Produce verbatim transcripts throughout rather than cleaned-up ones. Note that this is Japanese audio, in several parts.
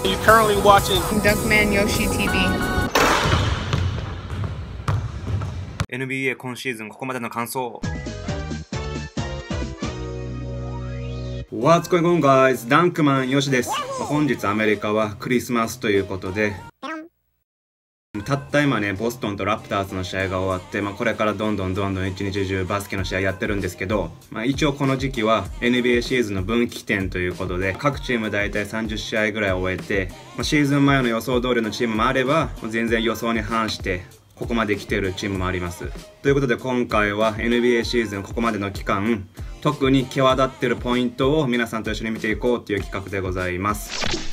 You currently watching Duckman Yoshi ティーブイ。 エヌビーエー 今シーズンここまでの感想。What's going on, guys? ダンクマンヨシです。本日アメリカはクリスマスということで、たった今ね、ボストンとラプターズの試合が終わって、まあ、これからどんどんどんどん一日中バスケの試合やってるんですけど、まあ、一応この時期は エヌビーエー シーズンの分岐点ということで、各チームだいたいさんじゅっしあいぐらい終えて、まあ、シーズン前の予想通りのチームもあれば、全然予想に反してここまで来てるチームもあります。ということで今回は エヌビーエー シーズンここまでの期間、特に際立ってるポイントを皆さんと一緒に見ていこうっていう企画でございます。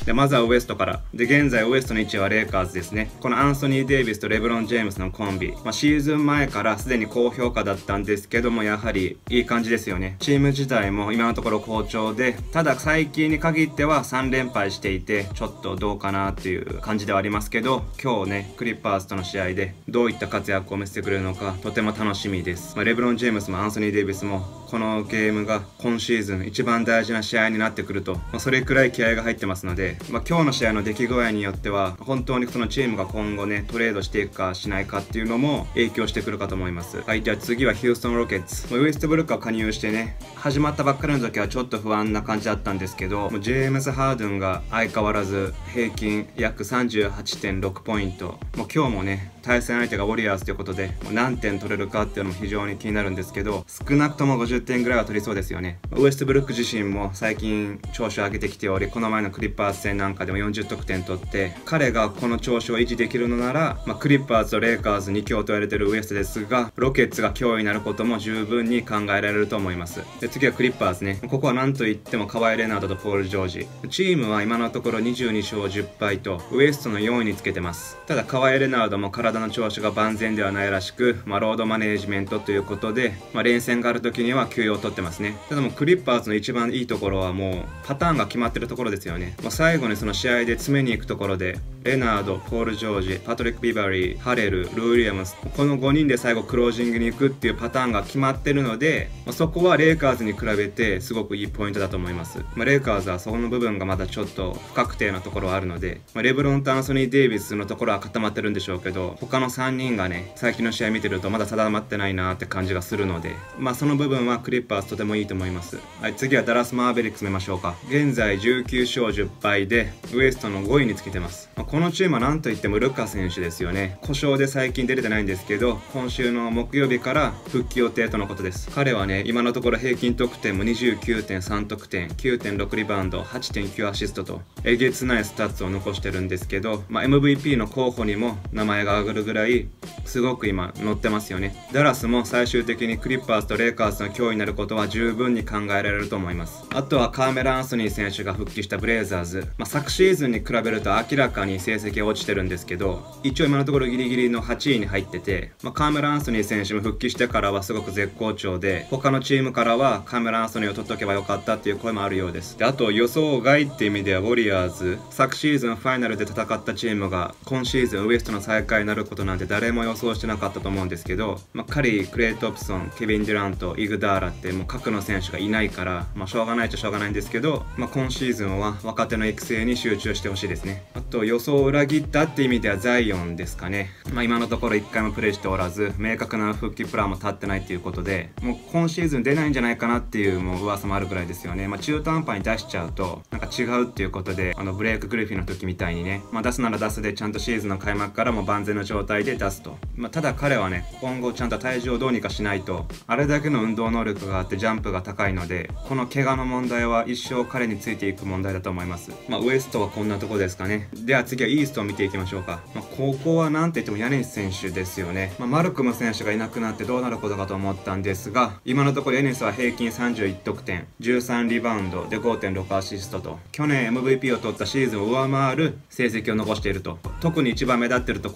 でまずはウエストから。で現在ウエストの位置はレイカーズですね。このアンソニー・デイビスとレブロン・ジェームスのコンビ、まあ、シーズン前からすでに高評価だったんですけども、やはりいい感じですよね。チーム自体も今のところ好調で、ただ最近に限ってはさんれんぱいしていてちょっとどうかなっていう感じではありますけど、今日ねクリッパーズとの試合でどういった活躍を見せてくれるのかとても楽しみです。まあ、レブロン・ジェームスもアンソニー・デイビスもこのゲームが今シーズン一番大事な試合になってくると、まあ、それくらい気合が入ってますので、まあ、今日の試合の出来具合によっては本当にそのチームが今後ねトレードしていくかしないかっていうのも影響してくるかと思います。はい、じゃあ次はヒューストン・ロケッツ。ウエストブルックが加入してね、始まったばっかりの時はちょっと不安な感じだったんですけど、もうジェームス・ハードンが相変わらず平均約 さんじゅうはちてんろく ポイント。もう今日もね対戦相手がウォリアーズということで、もう何点取れるかっていうのも非常に気になるんですけど、少なくともごじゅってんぐらいは取りそうですよね。ウエストブルック自身も最近調子を上げてきており、この前のクリッパーズ戦なんかでもよんじゅっとくてん取って、彼がこの調子を維持できるのなら、まあ、クリッパーズとレイカーズに強と言われてるウエストですが、ロケッツが脅威になることも十分に考えられると思います。で次はクリッパーズね。ここは何と言ってもカワイ・レナードとポール・ジョージ。チームは今のところにじゅうにしょうじゅっぱいとウエストのよんいにつけてます。ただカワイ・レナードも体の調子が万全ではないらしく、まあ、ロードマネージメントということで、まあ、連戦がある時には休養を取ってますね。ただもうクリッパーズの一番いいところはもうパターンが決まってるところですよね。まあ、最後にその試合で詰めに行くところでレナード、ポール・ジョージ、パトリック・ビバリー、ハレル、ルー・ウィリアムス、このごにんで最後クロージングに行くっていうパターンが決まってるので、まあ、そこはレイカーズに比べてすごくいいポイントだと思います。まあ、レイカーズはそこの部分がまだちょっと不確定なところはあるので、まあ、レブロンとアンソニー・デイビスのところは固まってるんでしょうけど、他のさんにんがね最近の試合見てるとまだ定まってないなって感じがするので、まあその部分はクリッパーズとてもいいと思います。はい、次はダラス・マーベリックス見ましょうか。現在じゅうきゅうしょうじゅっぱいでウエストのごいにつけてます。まあ、このチームはなんといってもルカ選手ですよね。故障で最近出れてないんですけど、今週の木曜日から復帰予定とのことです。彼はね今のところ平均得点も にじゅうきゅうてんさん 得点、きゅうてんろく リバウンド、はちてんきゅう アシストとえげつないスタッツを残してるんですけど、まあ、エムブイピー の候補にも名前が挙がるぐらいすごく今乗ってますよね。ダラスも最終的にクリッパーズとレイカーズの脅威になることは十分に考えられると思います。あとはカーメラ・アンソニー選手が復帰したブレイザーズ、まあ、昨シーズンに比べると明らかに成績が落ちてるんですけど、一応今のところギリギリのはちいに入ってて、まあ、カーメラ・アンソニー選手も復帰してからはすごく絶好調で、他のチームからはカーメラ・アンソニーを取っとけばよかったっていう声もあるようです。であと予想外っていう意味ではウォリアーズ、昨シーズンファイナルで戦ったチームが今シーズンウエストの最下位になることなんて誰も予想してなかったと思うんですけど、まあ、カリー、クレイ・トプソン、ケビン・デュラント、イグダーラってもう核の選手がいないから、まあ、しょうがないっちゃしょうがないんですけど、まあ、今シーズンは若手の育成に集中してほしいですね。あと予想を裏切ったって意味ではザイオンですかね。まあ、今のところいっかいもプレーしておらず、明確な復帰プランも立ってないっていうことで、もう今シーズン出ないんじゃないかなっていうもう噂もあるぐらいですよね。まあ、中途半端に出しちゃうとなんか違うっていうことで、あのブレイク・グリフィンの時みたいにね、まあ、出すなら出すでちゃんとシーズンの開幕からも万全の状態で出すと。まあ、ただ彼はね今後ちゃんと体重をどうにかしないと、あれだけの運動能力があってジャンプが高いので、この怪我の問題は一生彼についていく問題だと思います。まあ、ウエストはこんなとこですかね。では次はイーストを見ていきましょうか。まあ、ここはなんて言ってもヤニス選手ですよね。まあ、マルコム選手がいなくなってどうなることかと思ったんですが、今のところヤニスは平均さんじゅういちとくてん、じゅうさんリバウンドで ごてんろく アシストと、去年 エムブイピー を取ったシーズンを上回る成績を残していると。特に一番目立っているところは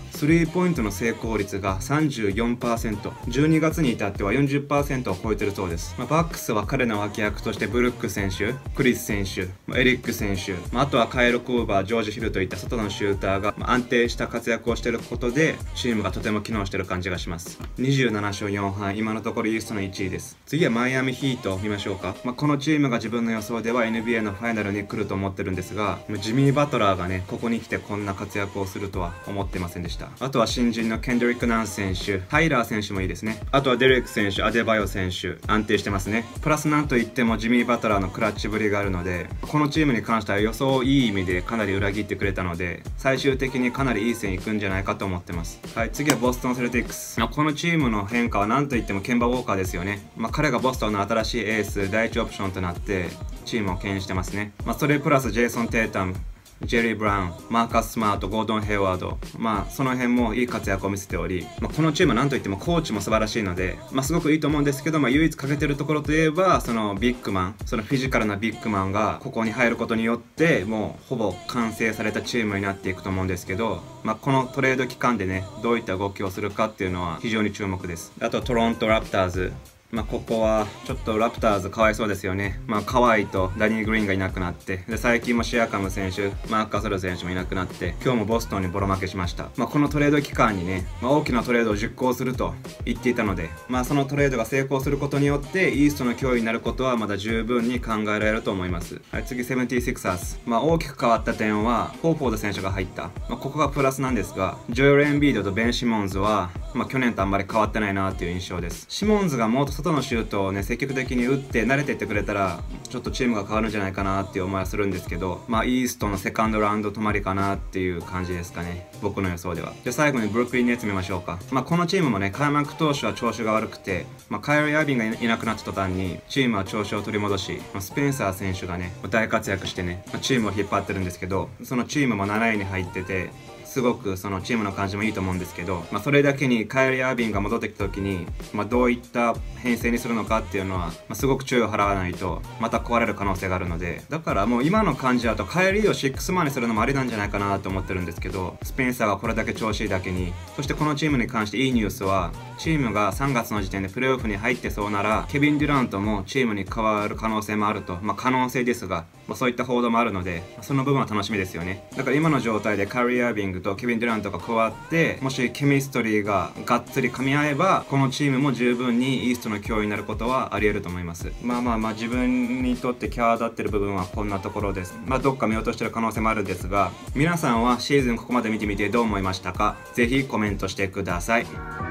スリーポイントの成功率が さんじゅうよんパーセント、じゅうにがつに至っては よんじゅっパーセント を超えてるそうです。まあ、バックスは彼の脇役としてブルック選手、クリス選手、エリック選手、まあ、あとはカイル・クーバー、ジョージ・ヒルといった外のシューターが安定した活躍をしていることでチームがとても機能している感じがします。にじゅうななしょうよんはい、今のところイーストのいちいです。次はマイアミヒート見ましょうか。まあ、このチームが自分の予想では エヌビーエー のファイナルに来ると思ってるんですが、ジミー・バトラーがねここに来てこんな活躍をするとは思ってませんでした。あとは新人のケンドリック・ナンス選手、タイラー選手もいいですね。あとはデレック選手、アデバヨ選手、安定してますね。プラスなんといってもジミー・バトラーのクラッチぶりがあるので、このチームに関しては予想をいい意味でかなり裏切ってくれたので、最終的にかなりいい線いくんじゃないかと思ってます。はい、次はボストン・セルティックス。まあ、このチームの変化は何といってもケンバ・ウォーカーですよね。まあ、彼がボストンの新しいエース第一オプションとなってチームを牽引してますね。まあ、それプラスジェイソン・テータム、ジェリー・ブラウン、マーカス・スマート、ゴードン・ヘイワード、まあその辺もいい活躍を見せており、まあ、このチームは何といってもコーチも素晴らしいので、まあ、すごくいいと思うんですけど、まあ、唯一欠けてるところといえばそのビッグマン、そのフィジカルなビッグマンがここに入ることによってもうほぼ完成されたチームになっていくと思うんですけど、まあ、このトレード期間でねどういった動きをするかっていうのは非常に注目です。あとトロント・ラプターズ、まあここはちょっとラプターズかわいそうですよね。まあカワイとダニー・グリーンがいなくなって、で最近もシアカム選手、マーク・カソル選手もいなくなって、今日もボストンにボロ負けしました。まあこのトレード期間にね、まあ、大きなトレードを実行すると言っていたので、まあそのトレードが成功することによってイーストの脅威になることはまだ十分に考えられると思います。はい、次セブンティシクサーズ。まあ大きく変わった点はホーフォード選手が入った、まあ、ここがプラスなんですが、ジョエル・エンビードとベン・シモンズはまあ去年とあんまり変わってないなっていう印象です。シモンズがもっと外のシュートをね積極的に打って慣れていってくれたらちょっとチームが変わるんじゃないかなっていう思いはするんですけど、まあイーストのセカンドラウンド止まりかなっていう感じですかね、僕の予想では。じゃあ最後にブルックリン・ネッツ見ましょうか。まあこのチームもね開幕当初は調子が悪くて、まあ、カイル・アービンがいなくなった途端にチームは調子を取り戻し、まあ、スペンサー選手がね大活躍してね、まあ、チームを引っ張ってるんですけど、そのチームもなないに入っててすごくそのチームの感じもいいと思うんですけど、まあ、それだけにカイリー・アービンが戻ってきた時に、まあ、どういった編成にするのかっていうのは、まあ、すごく注意を払わないとまた壊れる可能性があるので、だからもう今の感じだとカイリーをシックスマンにするのもありなんじゃないかなと思ってるんですけど、スペンサーがこれだけ調子いいだけに。そしてこのチームに関していいニュースは、チームがさんがつの時点でプレーオフに入ってそうならケビン・デュラントもチームに加わる可能性もあると、まあ可能性ですが、まあ、そういった報道もあるので、その部分は楽しみですよね。だから今の状態でカイリー・アービングとケビン・デュラントが加わって、もしケミストリーががっつり噛み合えばこのチームも十分にイーストの脅威になることはあり得ると思います。まあまあまあ自分にとって際立ってる部分はこんなところです。まあどっか見落としてる可能性もあるんですが、皆さんはシーズンここまで見てみてどう思いましたか？ぜひコメントしてください。